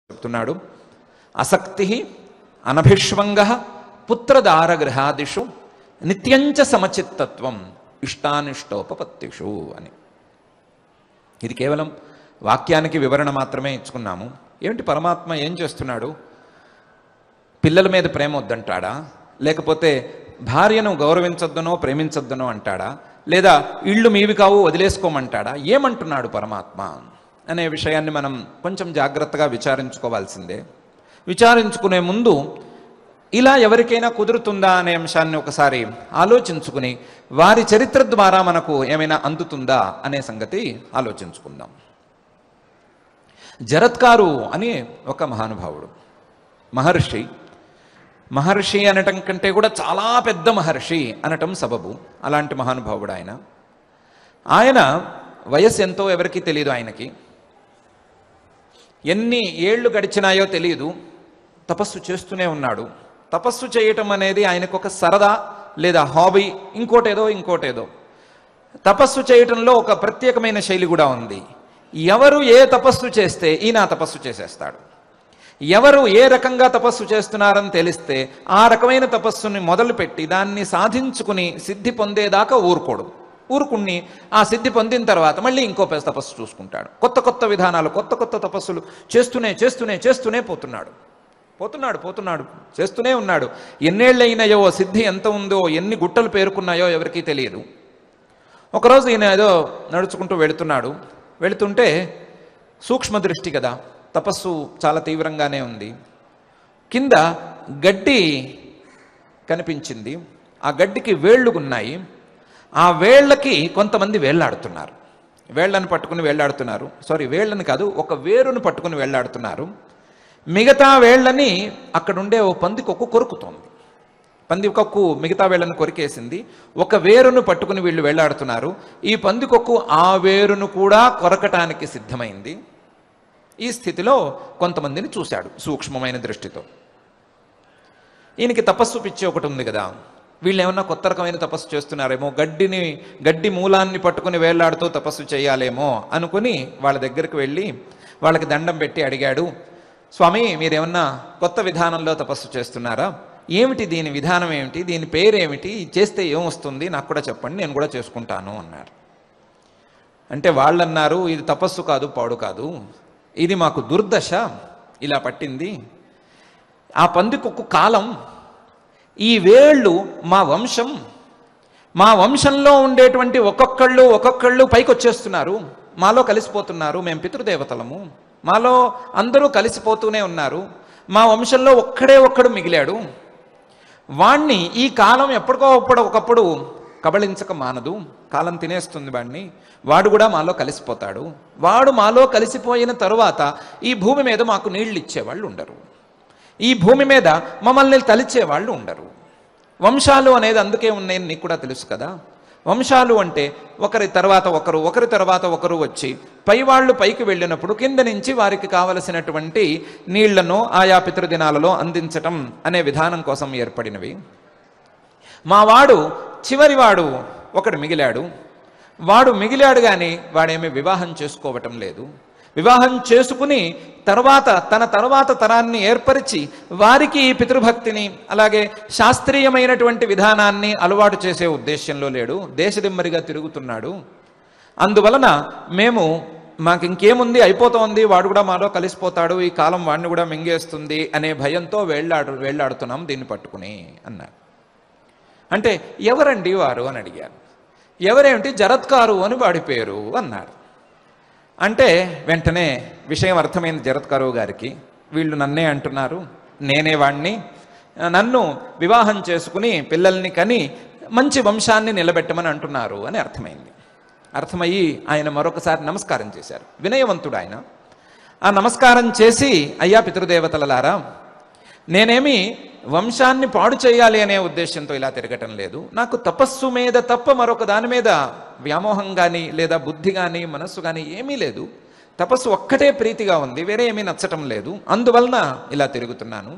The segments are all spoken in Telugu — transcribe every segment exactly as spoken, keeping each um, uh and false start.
చెప్తున్నాడు. అసక్తి అనభిష్వంగ పుత్రదారగృహాదిషు నిత్యంచ సమచిత్తత్వం ఇష్టానిష్టోపపత్తిషు అని. ఇది కేవలం వాక్యానికి వివరణ మాత్రమే ఇచ్చుకున్నాము. ఏమిటి పరమాత్మ ఏం చేస్తున్నాడు? పిల్లల మీద ప్రేమ వద్దంటాడా, లేకపోతే భార్యను గౌరవించొద్దనో ప్రేమించొద్దనో అంటాడా, లేదా ఇళ్ళు మీవి కావు వదిలేసుకోమంటాడా, ఏమంటున్నాడు పరమాత్మ అనే విషయాన్ని మనం కొంచెం జాగ్రత్తగా విచారించుకోవాల్సిందే. విచారించుకునే ముందు ఇలా ఎవరికైనా కుదురుతుందా అనే అంశాన్ని ఒకసారి ఆలోచించుకుని వారి చరిత్ర ద్వారా మనకు ఏమైనా అందుతుందా అనే సంగతి ఆలోచించుకుందాం. జరత్కారు అని ఒక మహానుభావుడు, మహర్షి. మహర్షి అనటం కంటే కూడా చాలా పెద్ద మహర్షి అనటం సబబు. అలాంటి మహానుభావుడు ఆయన. ఆయన వయస్సు ఎంతో ఎవరికీ తెలియదు. ఆయనకి ఎన్ని ఏళ్ళు గడిచినాయో తెలియదు. తపస్సు చేస్తూనే ఉన్నాడు. తపస్సు చేయటం అనేది ఆయనకు ఒక సరదా లేదా హాబీ, ఇంకోటేదో ఇంకోటేదో. తపస్సు చేయటంలో ఒక ప్రత్యేకమైన శైలి కూడా ఉంది. ఎవరు ఏ తపస్సు చేస్తే ఈయన తపస్సు చేసేస్తాడు. ఎవరు ఏ రకంగా తపస్సు చేస్తున్నారని తెలిస్తే ఆ రకమైన తపస్సుని మొదలుపెట్టి దాన్ని సాధించుకుని సిద్ధి పొందేదాకా ఊరుకోడు. ఊరుకుని ఆ సిద్ధి పొందిన తర్వాత మళ్ళీ ఇంకో తపస్సు చూసుకుంటాడు. కొత్త కొత్త విధానాలు, కొత్త కొత్త తపస్సులు చేస్తూనే చేస్తూనే చేస్తూనే పోతున్నాడు పోతున్నాడు పోతున్నాడు చేస్తూనే ఉన్నాడు. ఎన్నేళ్ళైనాయో, సిద్ధి ఎంత ఉందో, ఎన్ని గుట్టలు పేరుకున్నాయో ఎవరికీ తెలియదు. ఒకరోజు ఈయన ఏదో నడుచుకుంటూ వెళుతున్నాడు. వెళుతుంటే సూక్ష్మ దృష్టి కదా, తపస్సు చాలా తీవ్రంగానే ఉంది. కింద గడ్డి కనిపించింది. ఆ గడ్డికి వేళ్ళు ఉన్నాయి. ఆ వేళ్ళకి కొంతమంది వేళ్లాడుతున్నారు. వేళ్లను పట్టుకుని వేళ్లాడుతున్నారు సారీ వేళ్ళని కాదు, ఒక వేరును పట్టుకుని వేళ్లాడుతున్నారు. మిగతా వేళ్ళని అక్కడుండే ఓ పందికొక్కు కొరుకుతోంది. పందికొక్కు మిగతా వేళ్ళను కొరికేసింది. ఒక వేరును పట్టుకుని వీళ్ళు వేళ్లాడుతున్నారు. ఈ పందికొక్కు ఆ వేరును కూడా కొరకటానికి సిద్ధమైంది. ఈ స్థితిలో కొంతమందిని చూశాడు సూక్ష్మమైన దృష్టితో. ఈయనకి తపస్సు పిచ్చి ఒకటి ఉంది కదా, వీళ్ళు ఏమన్నా కొత్త రకమైన తపస్సు చేస్తున్నారేమో, గడ్డిని గడ్డి మూలాన్ని పట్టుకుని వేళ్లాడుతూ తపస్సు చేయాలేమో అనుకుని వాళ్ళ దగ్గరికి వెళ్ళి వాళ్ళకి దండం పెట్టి అడిగాడు, స్వామి మీరేమన్నా కొత్త విధానంలో తపస్సు చేస్తున్నారా? ఏమిటి దీని విధానం, ఏమిటి దీని పేరేమిటి, చేస్తే ఏమొస్తుంది నాకు కూడా చెప్పండి, నేను కూడా చేసుకుంటాను అన్నారు. అంటే వాళ్ళన్నారు, ఇది తపస్సు కాదు, పాడు కాదు, ఇది మాకు దుర్దశ ఇలా పట్టింది. ఆ పందికొక్కు కాలం, ఈ వేళ్ళు మా వంశం, మా వంశంలో ఉండేటువంటి ఒక్కొక్కళ్ళు ఒక్కొక్కళ్ళు పైకి వచ్చేస్తున్నారు, మాలో కలిసిపోతున్నారు. మేము పితృదేవతలము, మాలో అందరూ కలిసిపోతూనే ఉన్నారు. మా వంశంలో ఒక్కడే ఒక్కడు మిగిలాడు. వాణ్ణి ఈ కాలం ఎప్పటికో అప్పుడు ఒకప్పుడు కబళించక మానదు, కాలం తినేస్తుంది వాడిని. వాడు కూడా మాలో కలిసిపోతాడు. వాడు మాలో కలిసిపోయిన తరువాత ఈ భూమి మీద మాకు నీళ్ళు ఇచ్చేవాళ్ళు ఉండరు, ఈ భూమి మీద మమ్మల్ని తలిచేవాళ్ళు ఉండరు. వంశాలు అనేది అందుకే ఉన్నాయని నీకు కూడా తెలుసు కదా. వంశాలు అంటే ఒకరి తర్వాత ఒకరు ఒకరి తర్వాత ఒకరు వచ్చి పైవాళ్ళు పైకి వెళ్ళినప్పుడు కింద నుంచి వారికి కావలసినటువంటి నీళ్లను ఆయా పితృదినాలలో అందించటం అనే విధానం కోసం ఏర్పడినవి. మా వాడు చివరివాడు ఒకడు మిగిలాడు. వాడు మిగిలాడు కానీ వాడేమీ వివాహం చేసుకోవటం లేదు. వివాహం చేసుకుని తర్వాత తన తర్వాత తరాన్ని ఏర్పరిచి వారికి ఈ పితృభక్తిని అలాగే శాస్త్రీయమైనటువంటి విధానాన్ని అలవాటు చేసే ఉద్దేశంలో లేడు, దేశదిమ్మరిగా తిరుగుతున్నాడు. అందువలన మేము మాకు ఇంకేముంది, అయిపోతోంది, వాడు కూడా మాలో కలిసిపోతాడు, ఈ కాలం వాడిని కూడా మింగేస్తుంది అనే భయంతో వేళ్లాడు వేళ్లాడుతున్నాం దీన్ని పట్టుకుని అన్నారు. అంటే ఎవరండి వారు అని అడిగారు. ఎవరేమిటి, జరత్కారు అని వాడి పేరు అన్నారు. అంటే వెంటనే విషయం అర్థమైంది జరత్కారు గారికి. వీళ్ళు నన్నే అంటున్నారు, నేనే వాణ్ణి, నన్ను వివాహం చేసుకుని పిల్లల్ని కని మంచి వంశాన్ని నిలబెట్టమని అంటున్నారు అని అర్థమైంది. అర్థమయ్యి ఆయన మరొకసారి నమస్కారం చేశారు. వినయవంతుడు ఆయన. ఆ నమస్కారం చేసి, అయ్యా పితృదేవతలలారా, నేనేమి వంశాన్ని పాడు చేయాలి అనే ఉద్దేశంతో ఇలా తిరగటం లేదు. నాకు తపస్సు మీద తప్ప మరొక దాని మీద వ్యామోహం కానీ లేదా బుద్ధి కానీ మనస్సు కానీ ఏమీ లేదు. తపస్సు ఒక్కటే ప్రీతిగా ఉంది, వేరే ఏమీ నచ్చటం లేదు. అందువలన ఇలా తిరుగుతున్నాను.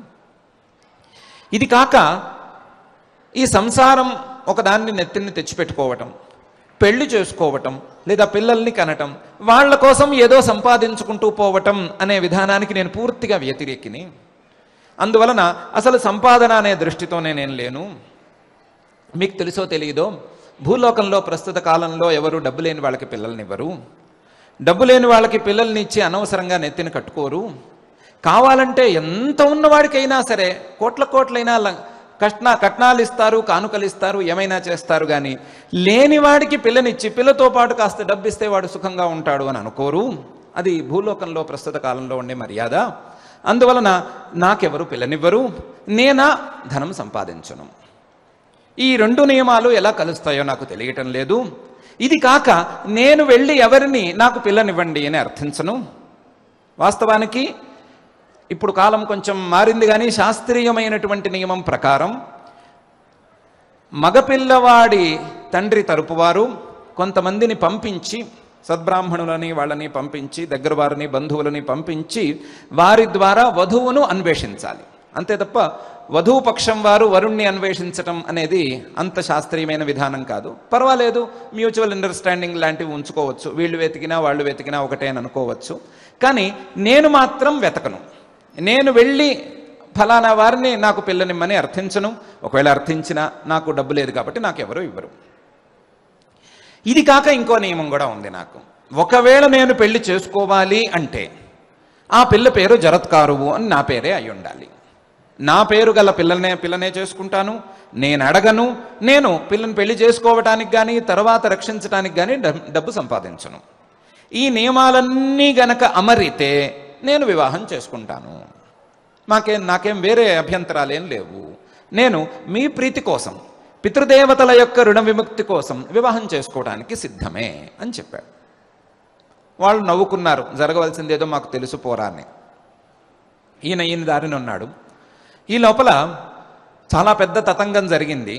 ఇది కాక ఈ సంసారం ఒకదాన్ని నెత్తిని తెచ్చిపెట్టుకోవటం, పెళ్లి చేసుకోవటం లేదా పిల్లల్ని కనటం, వాళ్ళ కోసం ఏదో సంపాదించుకుంటూ పోవటం అనే విధానానికి నేను పూర్తిగా వ్యతిరేకిని. అందువలన అసలు సంపాదన అనే దృష్టితోనే నేను లేను. మీకు తెలుసో తెలియదో, భూలోకంలో ప్రస్తుత కాలంలో ఎవరు డబ్బు లేని వాళ్ళకి పిల్లల్నివ్వరు. డబ్బు లేని వాళ్ళకి పిల్లల్ని ఇచ్చి అనవసరంగా నెత్తిన కట్టుకోరు. కావాలంటే ఎంత ఉన్నవాడికైనా సరే కోట్ల కోట్లైనా కట్న కట్నాలు ఇస్తారు, కానుకలు ఇస్తారు, ఏమైనా చేస్తారు. కానీ లేనివాడికి పిల్లనిచ్చి పిల్లతో పాటు కాస్త డబ్బు ఇస్తే వాడు సుఖంగా ఉంటాడు అని అనుకోరు. అది భూలోకంలో ప్రస్తుత కాలంలో ఉండే మర్యాద. అందువలన నాకెవరు పిల్లనివ్వరు, నేనా ధనం సంపాదించను. ఈ రెండు నియమాలు ఎలా కలుస్తాయో నాకు తెలియటం లేదు. ఇది కాక నేను వెళ్ళి ఎవరిని నాకు పిల్లనివ్వండి అని అర్థించను. వాస్తవానికి ఇప్పుడు కాలం కొంచెం మారింది, కానీ శాస్త్రీయమైనటువంటి నియమం ప్రకారం మగపిల్లవాడి తండ్రి తరపు వారు కొంతమందిని పంపించి, సద్బ్రాహ్మణులని వాళ్ళని పంపించి, దగ్గర వారిని బంధువులని పంపించి వారి ద్వారా వధువును అన్వేషించాలి. అంతే తప్ప వధువు పక్షం వారు వరుణ్ణి అన్వేషించటం అనేది అంత శాస్త్రీయమైన విధానం కాదు. పర్వాలేదు, మ్యూచువల్ అండర్స్టాండింగ్ లాంటివి ఉంచుకోవచ్చు. వీళ్ళు వెతికినా వాళ్ళు వెతికినా ఒకటే అని అనుకోవచ్చు. కానీ నేను మాత్రం వెతకను. నేను వెళ్ళి ఫలానా వారిని నాకు పిల్లనిమ్మని అర్థించను. ఒకవేళ అర్థించినా నాకు డబ్బు లేదు కాబట్టి నాకు ఎవరు ఇవ్వరు. ఇది కాక ఇంకో నియమం కూడా ఉంది నాకు. ఒకవేళ నేను పెళ్లి చేసుకోవాలి అంటే ఆ పిల్ల పేరు జరత్కారువు అని నా పేరే అయి ఉండాలి. నా పేరు గల పిల్లనే పిల్లనే చేసుకుంటాను. నేను అడగను. నేను పిల్లని పెళ్లి చేసుకోవటానికి కానీ తర్వాత రక్షించడానికి కానీ డబ్బు సంపాదించను. ఈ నియమాలన్నీ గనక అమరితే నేను వివాహం చేసుకుంటాను. మాకేం నాకేం వేరే అభ్యంతరాలేం లేవు. నేను మీ ప్రీతి కోసం, పితృదేవతల యొక్క రుణ విముక్తి కోసం వివాహం చేసుకోవడానికి సిద్ధమే అని చెప్పాడు. వాళ్ళు నవ్వుకున్నారు. జరగవలసిందేదో మాకు తెలుసు పోరా అని. ఈయన ఈయన దారిని ఉన్నాడు. ఈ లోపల చాలా పెద్ద తతంగం జరిగింది.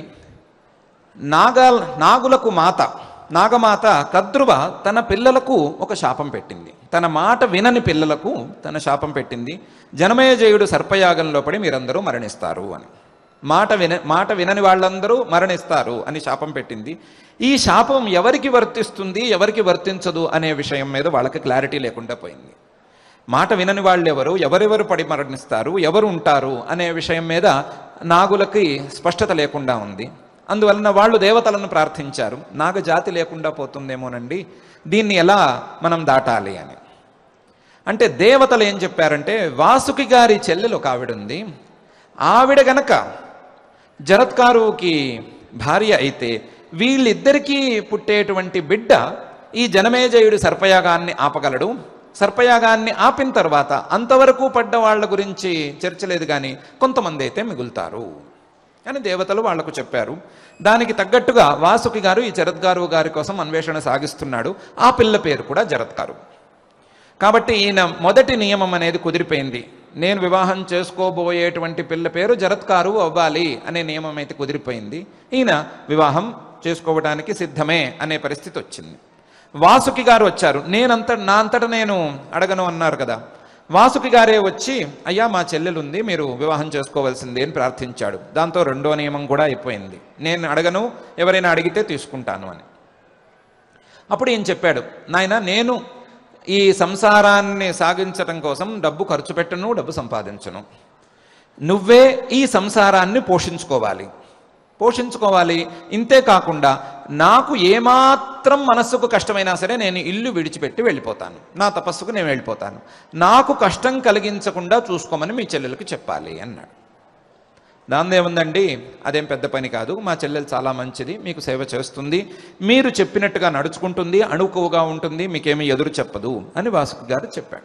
నాగ నాగులకు మాత నాగమాత కద్రువ తన పిల్లలకు ఒక శాపం పెట్టింది. తన మాట వినని పిల్లలకు తన శాపం పెట్టింది. జనమేజయుడు సర్పయాగంలో పడి మీరందరూ మరణిస్తారు అని. మాట విన మాట వినని వాళ్ళందరూ మరణిస్తారు అని శాపం పెట్టింది. ఈ శాపం ఎవరికి వర్తిస్తుంది, ఎవరికి వర్తించదు అనే విషయం మీద వాళ్ళకి క్లారిటీ లేకుండా పోయింది. మాట వినని వాళ్ళు ఎవరు, ఎవరెవరు పడి మరణిస్తారు, ఎవరు ఉంటారు అనే విషయం మీద నాగులకి స్పష్టత లేకుండా ఉంది. అందువలన వాళ్ళు దేవతలను ప్రార్థించారు. నాగజాతి లేకుండా పోతుందేమోనండి, దీన్ని ఎలా మనం దాటాలి అని. అంటే దేవతలు ఏం చెప్పారంటే, వాసుకి గారి చెల్లెలు ఒక ఆవిడ ఉంది, ఆవిడ గనక జరత్కారువుకి భార్య అయితే వీళ్ళిద్దరికీ పుట్టేటువంటి బిడ్డ ఈ జనమేజయుడు సర్పయాగాన్ని ఆపగలడు. సర్పయాగాన్ని ఆపిన తర్వాత అంతవరకు పడ్డ వాళ్ళ గురించి చర్చ లేదు, కానీ కొంతమంది అయితే మిగులుతారు అని దేవతలు వాళ్లకు చెప్పారు. దానికి తగ్గట్టుగా వాసుకి గారు ఈ జరత్కారువు గారి కోసం అన్వేషణ సాగిస్తున్నాడు. ఆ పిల్ల పేరు కూడా జరత్కారు. కాబట్టి ఈయన మొదటి నియమం అనేది కుదిరిపోయింది. నేను వివాహం చేసుకోబోయేటువంటి పిల్ల పేరు జరత్కారువు అవ్వాలి అనే నియమం అయితే కుదిరిపోయింది. ఈయన వివాహం చేసుకోవడానికి సిద్ధమే అనే పరిస్థితి వచ్చింది. వాసుకి గారు వచ్చారు. నేనంత నా అంతటా నేను అడగను అన్నారు కదా. వాసుకి గారే వచ్చి, అయ్యా మా చెల్లెలుంది, మీరు వివాహం చేసుకోవాల్సిందే అని ప్రార్థించాడు. దాంతో రెండో నియమం కూడా అయిపోయింది. నేను అడగను, ఎవరైనా అడిగితే తీసుకుంటాను అని. అప్పుడు ఈయన చెప్పాడు, నాయన నేను ఈ సంసారాన్ని సాగించటం కోసం డబ్బు ఖర్చు పెట్టను, డబ్బు సంపాదించను. నువ్వే ఈ సంసారాన్ని పోషించుకోవాలి పోషించుకోవాలి ఇంతే కాకుండా నాకు ఏమాత్రం మనస్సుకు కష్టమైనా సరే నేను ఇల్లు విడిచిపెట్టి వెళ్ళిపోతాను. నా తపస్సుకు నేను వెళ్ళిపోతాను. నాకు కష్టం కలిగించకుండా చూసుకోమని మీ చెల్లెలకు చెప్పాలి అన్నాడు. దాందేముందండి, అదేం పెద్ద పని కాదు. మా చెల్లెలు చాలా మంచిది, మీకు సేవ చేస్తుంది, మీరు చెప్పినట్టుగా నడుచుకుంటుంది, అణుకువగా ఉంటుంది, మీకేమీ ఎదురు చెప్పదు అని వాసుకి గారు చెప్పాడు.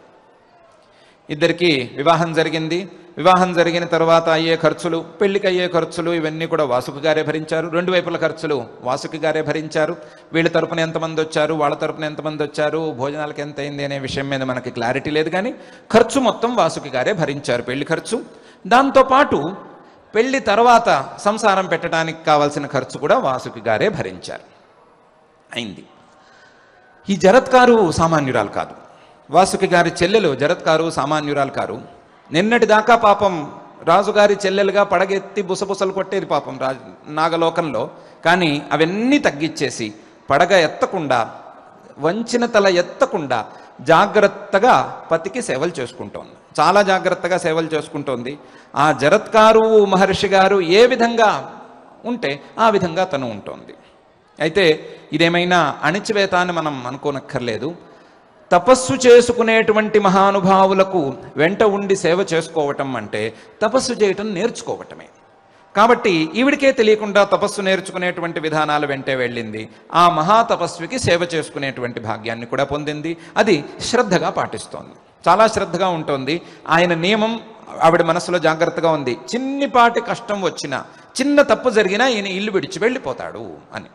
ఇద్దరికి వివాహం జరిగింది. వివాహం జరిగిన తర్వాత అయ్యే ఖర్చులు, పెళ్లికి అయ్యే ఖర్చులు ఇవన్నీ కూడా వాసుకి గారే భరించారు. రెండు వైపుల ఖర్చులు వాసుకి గారే భరించారు. వీళ్ళ తరపున ఎంతమంది వచ్చారు, వాళ్ళ తరపున ఎంతమంది వచ్చారు, భోజనాలకు ఎంత అయింది అనే విషయం మీద మనకి క్లారిటీ లేదు, కానీ ఖర్చు మొత్తం వాసుకి గారే భరించారు, పెళ్లి ఖర్చు. దాంతోపాటు పెళ్లి తర్వాత సంసారం పెట్టడానికి కావాల్సిన ఖర్చు కూడా వాసుకి గారే భరించారు. అయింది. ఈ జరత్కారు సామాన్యురాలు కాదు. వాసుకి గారి చెల్లెలు జరత్కారు సామాన్యురాలు కారు. నిన్నటి దాకా పాపం రాజుగారి చెల్లెలుగా పడగెత్తి బుసబుసలు కొట్టేది పాపం రాజు నాగలోకంలో. కానీ అవన్నీ తగ్గించేసి పడగ ఎత్తకుండా, వంచిన తల ఎత్తకుండా జాగ్రత్తగా పతికి సేవలు చేసుకుంటోంది. చాలా జాగ్రత్తగా సేవలు చేసుకుంటోంది. ఆ జరత్కారు మహర్షి గారు ఏ విధంగా ఉంటే ఆ విధంగా తను ఉంటుంది. అయితే ఇదేమైనా అణిచివేత అని మనం అనుకోనక్కర్లేదు. తపస్సు చేసుకునేటువంటి మహానుభావులకు వెంట ఉండి సేవ చేసుకోవటం అంటే తపస్సు చేయటం నేర్చుకోవటమే. కాబట్టి ఈవిడికే తెలియకుండా తపస్సు నేర్చుకునేటువంటి విధానాలు వెంటే వెళ్ళింది. ఆ మహాతపస్వికి సేవ చేసుకునేటువంటి భాగ్యాన్ని కూడా పొందింది. అది శ్రద్ధగా పాటిస్తోంది, చాలా శ్రద్ధగా ఉంటుంది. ఆయన నియమం ఆవిడ మనసులో జాగ్రత్తగా ఉంది. చిన్నిపాటి కష్టం వచ్చినా, చిన్న తప్పు జరిగినా ఈయన ఇల్లు విడిచి వెళ్ళిపోతాడు అని.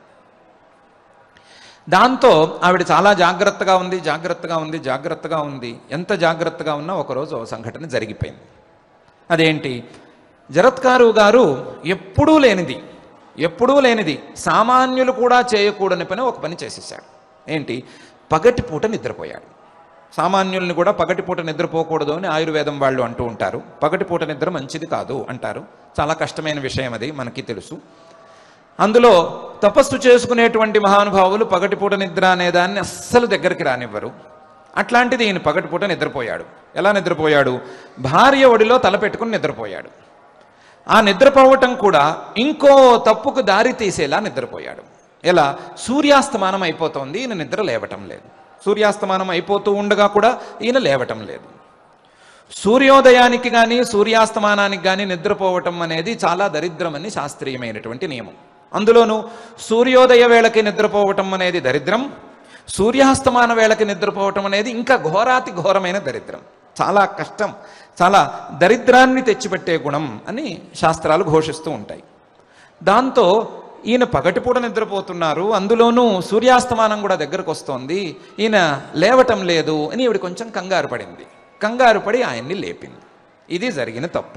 దాంతో ఆవిడ చాలా జాగ్రత్తగా ఉంది జాగ్రత్తగా ఉంది జాగ్రత్తగా ఉంది ఎంత జాగ్రత్తగా ఉన్నా ఒకరోజు ఒక సంఘటన జరిగిపోయింది. అదేంటి? జరత్కారు గారు ఎప్పుడూ లేనిది ఎప్పుడూ లేనిది సామాన్యులు కూడా చేయకూడని పని ఒక పని చేసేసాడు. ఏంటి? పగటిపూట నిద్రపోయాడు. సామాన్యుల్ని కూడా పగటిపూట నిద్రపోకూడదు అని ఆయుర్వేదం వాళ్ళు అంటూ ఉంటారు. పగటిపూట నిద్ర మంచిది కాదు అంటారు. చాలా కష్టమైన విషయం అది, మనకి తెలుసు. అందులో తపస్సు చేసుకునేటువంటి మహానుభావులు పగటిపూట నిద్ర అనేదాన్ని అస్సలు దగ్గరికి రానివ్వరు. అట్లాంటిది ఈయన పగటిపూట నిద్రపోయాడు. ఎలా నిద్రపోయాడు? భార్య ఒడిలో తల పెట్టుకుని నిద్రపోయాడు. ఆ నిద్రపోవటం కూడా ఇంకో తప్పుకు దారి తీసేలా నిద్రపోయాడు. ఎలా? సూర్యాస్తమానం అయిపోతోంది, ఈయన నిద్ర లేవటం లేదు. సూర్యాస్తమానం అయిపోతూ ఉండగా కూడా ఈయన లేవటం లేదు. సూర్యోదయానికి కానీ సూర్యాస్తమానానికి కానీ నిద్రపోవటం అనేది చాలా దరిద్రమని శాస్త్రీయమైనటువంటి నియమం. అందులోనూ సూర్యోదయ వేళకి నిద్రపోవటం అనేది దరిద్రం, సూర్యాస్తమాన వేళకి నిద్రపోవటం అనేది ఇంకా ఘోరాతి ఘోరమైన దరిద్రం. చాలా కష్టం, చాలా దరిద్రాన్ని తెచ్చిపెట్టే గుణం అని శాస్త్రాలు ఘోషిస్తూ ఉంటాయి. దాంతో ఈయన పగటిపూట నిద్రపోతున్నారు, అందులోనూ సూర్యాస్తమానం కూడా దగ్గరకు వస్తోంది, ఈయన లేవటం లేదు అని ఈవిడ కొంచెం కంగారు పడింది. కంగారు పడి ఆయన్ని లేపింది. ఇది జరిగిన తప్పు.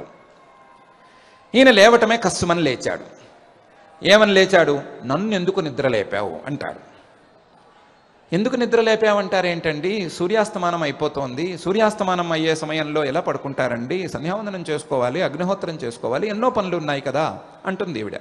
ఈయన లేవటమే కస్సుమని లేచాడు. ఏమని లేచాడు? నన్ను ఎందుకు నిద్ర లేపావు అంటాడు. ఎందుకు నిద్ర లేపావంటారేంటండి? సూర్యాస్తమానం అయిపోతోంది, సూర్యాస్తమానం అయ్యే సమయంలో ఎలా పడుకుంటారండి? సంధ్యావందనం చేసుకోవాలి, అగ్నిహోత్రం చేసుకోవాలి, ఎన్నో పనులు ఉన్నాయి కదా అంటుంది ఈవిడ.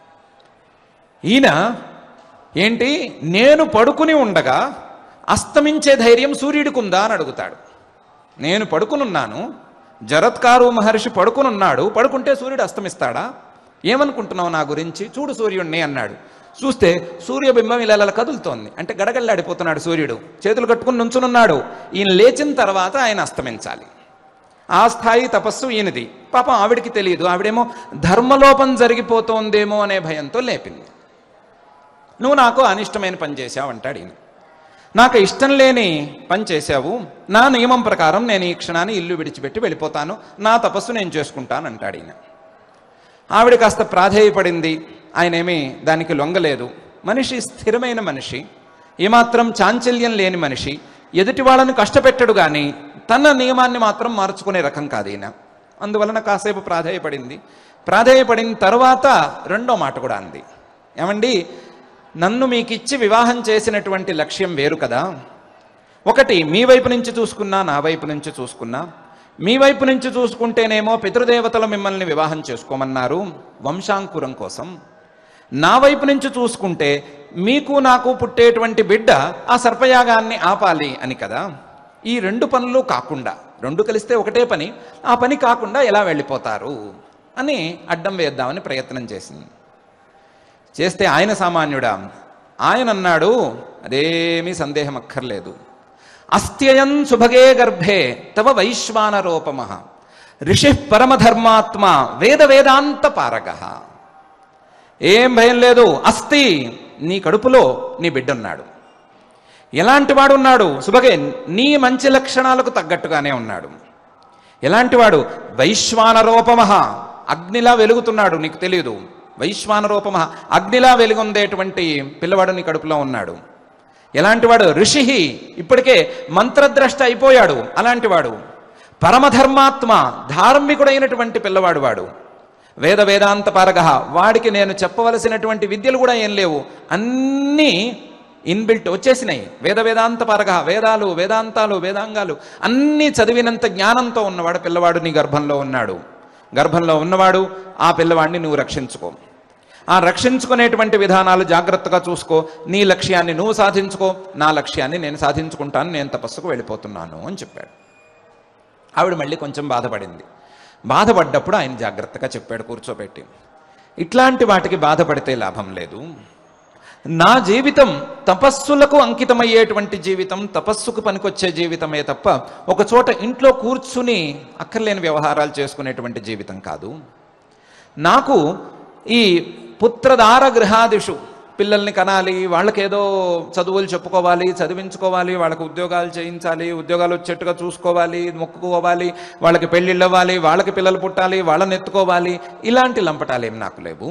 ఈయన ఏంటి, నేను పడుకుని ఉండగా అస్తమించే ధైర్యం సూర్యుడికి ఉందా అని అడుగుతాడు. నేను పడుకునున్నాను, జరత్కారు మహర్షి పడుకునున్నాడు, పడుకుంటే సూర్యుడు అస్తమిస్తాడా? ఏమనుకుంటున్నావు నా గురించి? చూడు సూర్యుడిని అన్నాడు. చూస్తే సూర్యబింబం ఇలా ఇలా కదులుతోంది. అంటే గడగడలాడిపోతున్నాడు సూర్యుడు, చేతులు కట్టుకుని నుంచునున్నాడు. ఈయన లేచిన తర్వాత ఆయన అస్తమించాలి. ఆ స్థాయి తపస్సు ఈయనది. పాపం ఆవిడికి తెలియదు. ఆవిడేమో ధర్మలోపం జరిగిపోతోందేమో అనే భయంతో లేపింది. నువ్వు నాకు అనిష్టమైన పని చేశావు అంటాడు ఈయన. నాకు ఇష్టం లేని పని చేశావు, నా నియమం ప్రకారం నేను ఈ క్షణాన్ని ఇల్లు విడిచిపెట్టి వెళ్ళిపోతాను, నా తపస్సు నేను చేసుకుంటాను అంటాడు ఈయన. ఆవిడ కాస్త ప్రాధేయపడింది. ఆయన ఏమీ దానికి లొంగలేదు. మనిషి స్థిరమైన మనిషి, ఏమాత్రం చాంచల్యం లేని మనిషి, ఎదుటి వాళ్ళని కష్టపెట్టడు కానీ తన నియమాన్ని మాత్రం మార్చుకునే రకం కాదు ఈయన. అందువలన కాసేపు ప్రాధేయపడింది. ప్రాధేయపడిన తర్వాత రెండో మాట కూడా అంది. ఏమండి, నన్ను మీకు ఇచ్చి వివాహం చేసినటువంటి లక్ష్యం వేరు కదా. ఒకటి మీ వైపు నుంచి చూసుకున్నా, నా వైపు నుంచి చూసుకున్నా. మీ వైపు నుంచి చూసుకుంటేనేమో పితృదేవతలు మిమ్మల్ని వివాహం చేసుకోమన్నారు వంశాంకురం కోసం. నా వైపు నుంచి చూసుకుంటే మీకు నాకు పుట్టేటువంటి బిడ్డ ఆ సర్పయాగాన్ని ఆపాలి అని కదా. ఈ రెండు పనులు కాకుండా, రెండు కలిస్తే ఒకటే పని, ఆ పని కాకుండా ఎలా వెళ్ళిపోతారు అని అడ్డం వేద్దామని ప్రయత్నం చేసింది. చేస్తే ఆయన సామాన్యుడా? ఆయన అన్నాడు, అదేమీ సందేహం అక్కర్లేదు. అస్త్యయం సుభగే గర్భే తవ వైశ్వానరోపమ ఋషి పరమధర్మాత్మ వేద వేదాంత పారగ. ఏం భయం లేదు, అస్థి, నీ కడుపులో నీ బిడ్డున్నాడు. ఎలాంటి వాడు ఉన్నాడు? సుభగే, నీ మంచి లక్షణాలకు తగ్గట్టుగానే ఉన్నాడు. ఎలాంటి వాడు? వైశ్వానరోపమ, అగ్నిలా వెలుగుతున్నాడు, నీకు తెలియదు. వైశ్వానరూపమ, అగ్నిలా వెలుగొందేటువంటి పిల్లవాడు నీ కడుపులో ఉన్నాడు. ఎలాంటి వాడు? ఋషి, ఇప్పటికే మంత్రద్రష్ట అయిపోయాడు అలాంటి వాడు. పరమధర్మాత్మ, ధార్మికుడైనటువంటి పిల్లవాడు వాడు. వేద వేదాంత పారగ, వాడికి నేను చెప్పవలసినటువంటి విద్యలు కూడా ఏం లేవు, అన్నీ ఇన్బిల్ట్ వచ్చేసినాయి. వేద వేదాంత పారగ, వేదాలు వేదాంతాలు వేదాంగాలు అన్నీ చదివినంత జ్ఞానంతో ఉన్నవాడు పిల్లవాడు నీ గర్భంలో ఉన్నాడు. గర్భంలో ఉన్నవాడు, ఆ పిల్లవాడిని నువ్వు రక్షించుకో. ఆ రక్షించుకునేటువంటి విధానాలు జాగ్రత్తగా చూసుకో, నీ లక్ష్యాన్ని నువ్వు సాధించుకో, నా లక్ష్యాన్ని నేను సాధించుకుంటాను, నేను తపస్సుకు వెళ్ళిపోతున్నాను అని చెప్పాడు. ఆవిడ మళ్ళీ కొంచెం బాధపడింది. బాధపడ్డప్పుడు ఆయన జాగ్రత్తగా చెప్పాడు కూర్చోబెట్టి, ఇట్లాంటి వాటికి బాధపడితే లాభం లేదు. నా జీవితం తపస్సులకు అంకితమయ్యేటువంటి జీవితం, తపస్సుకు పనికొచ్చే జీవితమే తప్ప ఒక చోట ఇంట్లో కూర్చుని అక్కర్లేని వ్యవహారాలు చేసుకునేటువంటి జీవితం కాదు. నాకు ఈ పుత్రదార గృహాదిషు, పిల్లల్ని కనాలి, వాళ్ళకేదో చదువులు చెప్పుకోవాలి, చదివించుకోవాలి, వాళ్ళకి ఉద్యోగాలు చేయించాలి, ఉద్యోగాలు వచ్చేట్టుగా చూసుకోవాలి, మొక్కుకోవాలి, వాళ్ళకి పెళ్ళిళ్ళు అవ్వాలి, వాళ్ళకి పిల్లలు పుట్టాలి, వాళ్ళని ఎత్తుకోవాలి, ఇలాంటి లంపటాలు ఏం నాకు లేవు.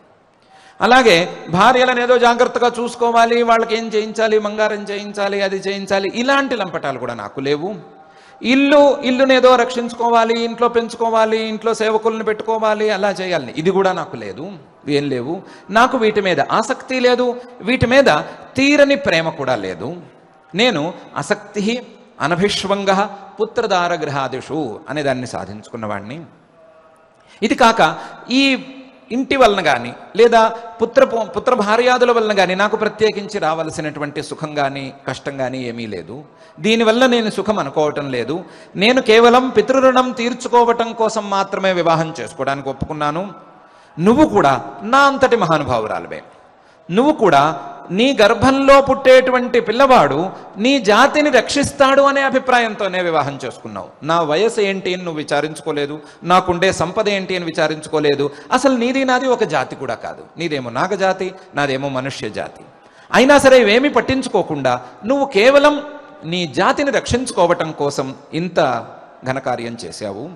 అలాగే భార్యలను ఏదో జాగ్రత్తగా చూసుకోవాలి, వాళ్ళకి ఏం చేయించాలి, మంగారం చేయించాలి, అది చేయించాలి, ఇలాంటి లంపటాలు కూడా నాకు లేవు. ఇల్లు ఇల్లునేదో రక్షించుకోవాలి, ఇంట్లో పెంచుకోవాలి, ఇంట్లో సేవకులను పెట్టుకోవాలి, అలా చేయాలి, ఇది కూడా నాకు లేదు, ఏం లేవు. నాకు వీటి మీద ఆసక్తి లేదు, వీటి మీద తీరని ప్రేమ కూడా లేదు. నేను ఆసక్తి అనభిష్వంగ పుత్రదార గృహాదిషు అనే దాన్ని సాధించుకున్నవాడిని. ఇది కాక ఈ ఇంటి వలన కానీ లేదా పుత్ర పుత్ర భార్యాదుల వలన కానీ నాకు ప్రత్యేకించి రావలసినటువంటి సుఖం కానీ కష్టం కానీ ఏమీ లేదు. దీనివల్ల నేను సుఖం అనుకోవటం లేదు. నేను కేవలం పితృరుణం తీర్చుకోవటం కోసం మాత్రమే వివాహం చేసుకోవడానికి ఒప్పుకున్నాను. నువ్వు కూడా నా అంతటి మహానుభావురాలువే. నువ్వు కూడా నీ గర్భంలో పుట్టేటువంటి పిల్లవాడు నీ జాతిని రక్షిస్తాడు అనే అభిప్రాయంతోనే వివాహం చేసుకున్నావు. నా వయసు ఏంటి అని నువ్వు విచారించుకోలేదు, నాకుండే సంపద ఏంటి అని విచారించుకోలేదు. అసలు నీది నాది ఒక జాతి కూడా కాదు. నీదేమో నాగజాతి, నాదేమో మనుష్య జాతి. అయినా సరే ఇవేమీ పట్టించుకోకుండా నువ్వు కేవలం నీ జాతిని రక్షించుకోవటం కోసం ఇంత ఘనకార్యం చేశావు.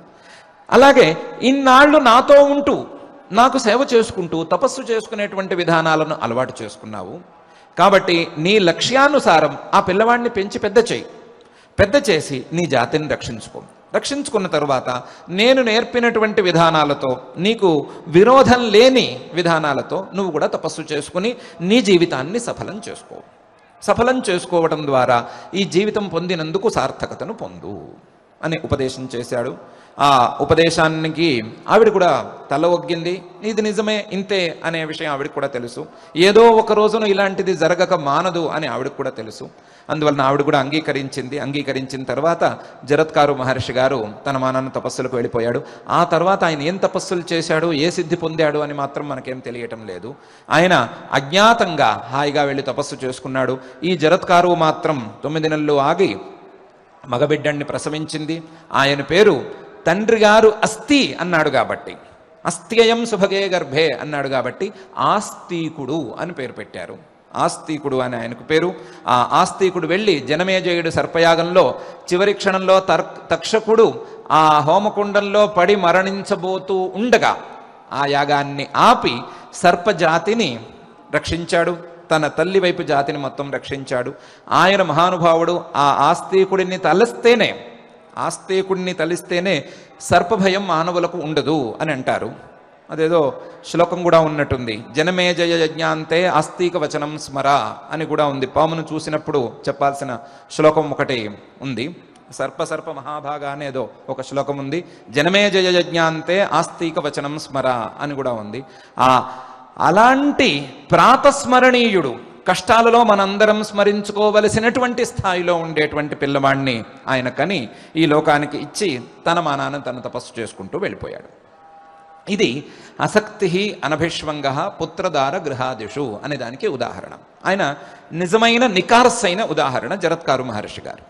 అలాగే ఇన్నాళ్ళు నాతో ఉంటూ నాకు సేవ చేసుకుంటూ తపస్సు చేసుకునేటువంటి విధానాలను అలవాటు చేసుకున్నావు. కాబట్టి నీ లక్ష్యానుసారం ఆ పిల్లవాడిని పెంచి పెద్ద చేయి. పెద్ద చేసి నీ జాతిని రక్షించుకో. రక్షించుకున్న తరువాత నేను నేర్పినటువంటి విధానాలతో, నీకు విరోధం లేని విధానాలతో నువ్వు కూడా తపస్సు చేసుకుని నీ జీవితాన్ని సఫలం చేసుకో. సఫలం చేసుకోవడం ద్వారా ఈ జీవితం పొందినందుకు సార్థకతను పొందు అని ఉపదేశం చేశాడు. ఆ ఉపదేశానికి ఆవిడ కూడా తల ఒగ్గింది. ఇది నిజమే, ఇంతే అనే విషయం ఆవిడకి కూడా తెలుసు. ఏదో ఒక రోజున ఇలాంటిది జరగక మానదు అని ఆవిడకు కూడా తెలుసు. అందువలన ఆవిడ కూడా అంగీకరించింది. అంగీకరించిన తర్వాత జరత్కారు మహర్షి గారు తన మానాన్న తపస్సులకు వెళ్ళిపోయాడు. ఆ తర్వాత ఆయన ఏం తపస్సులు చేశాడు, ఏ సిద్ధి పొందాడు అని మాత్రం మనకేం తెలియటం లేదు. ఆయన అజ్ఞాతంగా హాయిగా వెళ్ళి తపస్సు చేసుకున్నాడు. ఈ జరత్కారు మాత్రం తొమ్మిది నెలలు ఆగి మగబిడ్డన్ని ప్రసవించింది. ఆయన పేరు తండ్రి గారు అస్థి అన్నాడు కాబట్టి, అస్థ్యయం సుభగే గర్భే అన్నాడు కాబట్టి ఆస్తికుడు అని పేరు పెట్టారు. ఆస్తికుడు అని ఆయనకు పేరు. ఆ ఆస్తికుడు వెళ్ళి జనమేజయుడు సర్పయాగంలో చివరి క్షణంలో తర్ తక్షకుడు ఆ హోమకుండంలో పడి మరణించబోతూ ఉండగా ఆ యాగాన్ని ఆపి సర్పజాతిని రక్షించాడు. తన తల్లి వైపు జాతిని మొత్తం రక్షించాడు. ఆయన మహానుభావుడు. ఆ ఆస్తికుడిని తలస్తేనే ఆస్తికుడిని తలిస్తేనే సర్పభయం మానవులకు ఉండదు అని అంటారు. అదేదో శ్లోకం కూడా ఉన్నట్టుంది, జనమేజయ యజ్ఞాంతే ఆస్తిక వచనం స్మర అని కూడా ఉంది. పామును చూసినప్పుడు చెప్పాల్సిన శ్లోకం ఒకటి ఉంది. సర్ప సర్ప మహాభాగ అనేదో ఒక శ్లోకం ఉంది. జనమేజయ యజ్ఞాంతే ఆస్తిక వచనం స్మర అని కూడా ఉంది. ఆ అలాంటి ప్రాతస్మరణీయుడు, కష్టాలలో మనందరం స్మరించుకోవలసినటువంటి స్థాయిలో ఉండేటువంటి పిల్లవాడిని ఆయన కని ఈ లోకానికి ఇచ్చి తన మానాన్ని తన తపస్సు చేసుకుంటూ వెళ్ళిపోయాడు. ఇది ఆసక్తి అనభిష్వంగ పుత్రదార గృహాదిషు అనే దానికి ఉదాహరణ. ఆయన నిజమైన నికార్సైన ఉదాహరణ జరత్కారు మహర్షి గారు.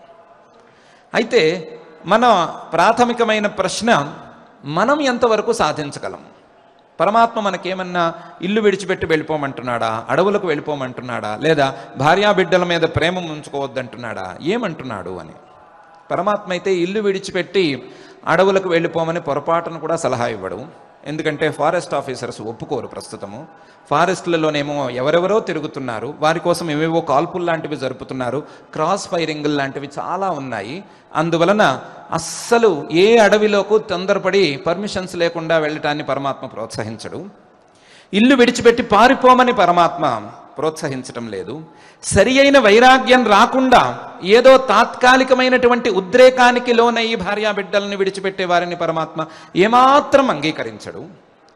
అయితే మన ప్రాథమికమైన ప్రశ్న, మనం ఎంతవరకు సాధించగలం? పరమాత్మ మనకేమన్నా ఇల్లు విడిచిపెట్టి వెళ్ళిపోమంటున్నాడా, అడవులకు వెళ్ళిపోమంటున్నాడా, లేదా భార్యా బిడ్డల మీద ప్రేమ ఉంచుకోవద్దంటున్నాడా, ఏమంటున్నాడు అని. పరమాత్మ అయితే ఇల్లు విడిచిపెట్టి అడవులకు వెళ్ళిపోమని పొరపాటును కూడా సలహా ఇవ్వడు. ఎందుకంటే ఫారెస్ట్ ఆఫీసర్స్ ఒప్పుకోరు. ప్రస్తుతము ఫారెస్ట్లలోనేమో ఎవరెవరో తిరుగుతున్నారు, వారి కోసం ఏవేవో కాల్పులు లాంటివి జరుపుతున్నారు, క్రాస్ ఫైరింగ్ లాంటివి చాలా ఉన్నాయి. అందువలన అస్సలు ఏ అడవిలోకి తొందరపడి పర్మిషన్స్ లేకుండా వెళ్ళటాన్ని పరమాత్మ ప్రోత్సహించడు. ఇల్లు విడిచిపెట్టి పారిపోమని పరమాత్మ ప్రోత్సహించటం లేదు. సరి అయిన వైరాగ్యం రాకుండా ఏదో తాత్కాలికమైనటువంటి ఉద్రేకానికి లోనయ్యి భార్యా బిడ్డల్ని విడిచిపెట్టే వారిని పరమాత్మ ఏమాత్రం అంగీకరించడు.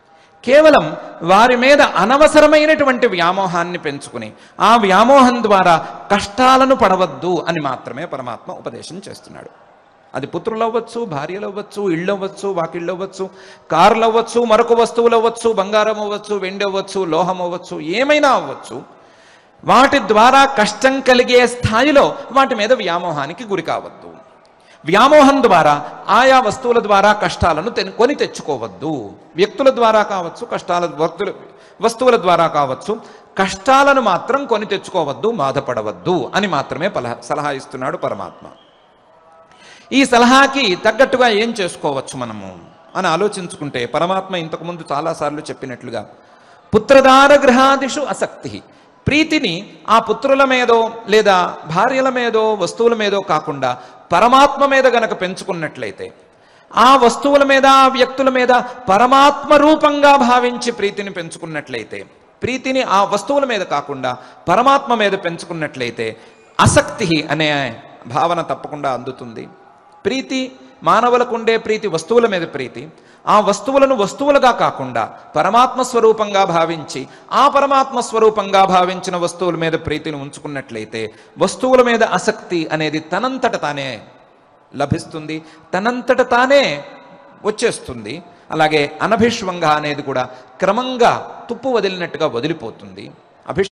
కేవలం వారి మీద అనవసరమైనటువంటి వ్యామోహాన్ని పెంచుకుని ఆ వ్యామోహం ద్వారా కష్టాలను పడవద్దు అని మాత్రమే పరమాత్మ ఉపదేశం చేస్తున్నాడు. అది పుత్రులు అవ్వచ్చు, భార్యలు అవ్వచ్చు, ఇళ్ళు అవ్వచ్చు, వాకిళ్ళు అవ్వచ్చు, కార్లు అవ్వచ్చు, మరొక వస్తువులు అవ్వచ్చు, బంగారం అవ్వచ్చు, వెండి అవ్వచ్చు, లోహం అవ్వచ్చు, ఏమైనా అవ్వచ్చు. వాటి ద్వారా కష్టం కలిగే స్థాయిలో వాటి మీద వ్యామోహానికి గురి కావద్దు. వ్యామోహం ద్వారా ఆయా వస్తువుల ద్వారా కష్టాలను కొని తెచ్చుకోవద్దు. వ్యక్తుల ద్వారా కావచ్చు, కష్టాల భక్తుల వస్తువుల ద్వారా కావచ్చు, కష్టాలను మాత్రం కొని తెచ్చుకోవద్దు, బాధపడవద్దు అని మాత్రమే సలహా ఇస్తున్నాడు పరమాత్మ. ఈ సలహాకి తగ్గట్టుగా ఏం చేసుకోవచ్చు మనము అని ఆలోచించుకుంటే పరమాత్మ ఇంతకుముందు చాలాసార్లు చెప్పినట్లుగా పుత్రదార గృహాదిషు ఆసక్తి, ప్రీతిని ఆ పుత్రుల మీదో లేదా భార్యల మీదో వస్తువుల మీదో కాకుండా పరమాత్మ మీద గనక పెంచుకున్నట్లయితే, ఆ వస్తువుల మీద ఆ వ్యక్తుల మీద పరమాత్మ రూపంగా భావించి ప్రీతిని పెంచుకున్నట్లయితే, ప్రీతిని ఆ వస్తువుల మీద కాకుండా పరమాత్మ మీద పెంచుకున్నట్లయితే ఆసక్తి అనే భావన తప్పకుండా అందుతుంది. ప్రీతి మానవులకు ఉండే ప్రీతి వస్తువుల మీద ప్రీతి, ఆ వస్తువులను వస్తువులుగా కాకుండా పరమాత్మ స్వరూపంగా భావించి ఆ పరమాత్మ స్వరూపంగా భావించిన వస్తువుల మీద ప్రీతిని ఉంచుకున్నట్లయితే వస్తువుల మీద ఆసక్తి అనేది తనంతట తానే లభిస్తుంది, తనంతట తానే వచ్చేస్తుంది. అలాగే అనభిష్వంగా అనేది కూడా క్రమంగా తుప్పు వదిలినట్టుగా వదిలిపోతుంది. అభిష్